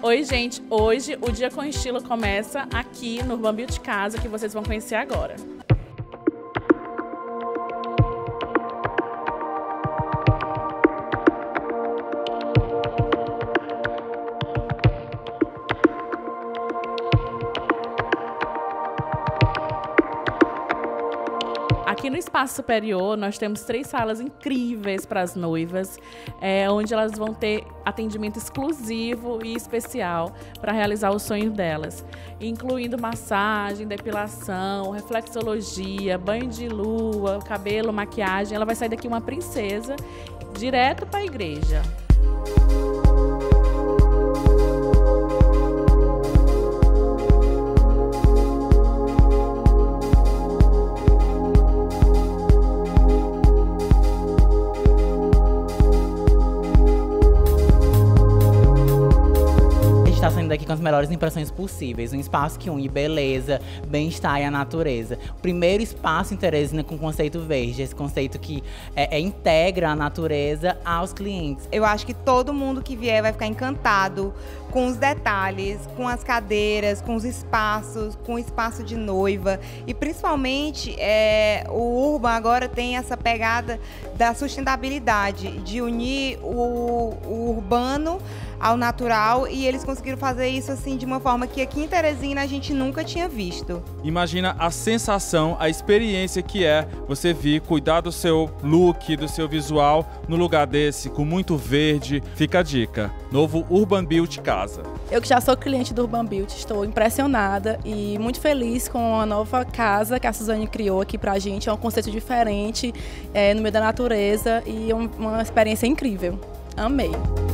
Oi, gente! Hoje o Dia com Estilo começa aqui no Urban Beauty Casa, que vocês vão conhecer agora. Aqui no espaço superior, nós temos 3 salas incríveis para as noivas, onde elas vão ter atendimento exclusivo e especial para realizar o sonho delas, incluindo massagem, depilação, reflexologia, banho de lua, cabelo, maquiagem. Ela vai sair daqui uma princesa, direto para a igreja. Está saindo daqui com as melhores impressões possíveis, um espaço que une beleza, bem-estar e a natureza. O primeiro espaço em Teresina com conceito verde, esse conceito que integra a natureza aos clientes. Eu acho que todo mundo que vier vai ficar encantado com os detalhes, com as cadeiras, com os espaços, com o espaço de noiva e principalmente o Urban agora tem essa pegada da sustentabilidade, de unir o urbano ao natural, e eles conseguiram fazer isso assim de uma forma que aqui em Teresina a gente nunca tinha visto. Imagina a sensação, a experiência que é você vir cuidar do seu look, do seu visual no lugar desse, com muito verde. Fica a dica, novo Urban Beauty Casa. Eu que já sou cliente do Urban Beauty, estou impressionada e muito feliz com a nova casa que a Suzane criou aqui pra gente. É um conceito diferente, no meio da natureza, e uma experiência incrível. Amei!